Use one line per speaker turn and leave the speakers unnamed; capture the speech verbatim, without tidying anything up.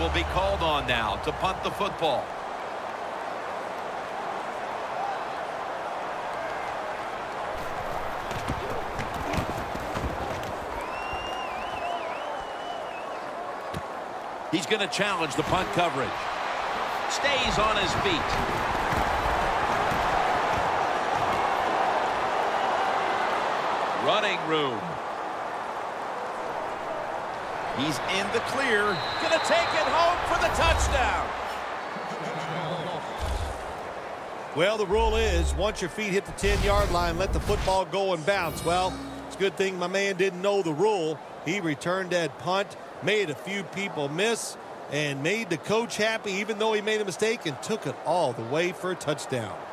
will be called on now to punt the football. He's going to challenge the punt coverage. Stays on his feet. Running room. He's in the clear. Going to take it home for the touchdown.
Well, the rule is once your feet hit the ten-yard line, let the football go and bounce. Well, it's a good thing my man didn't know the rule. He returned that punt, made a few people miss, and made the coach happy even though he made a mistake and took it all the way for a touchdown.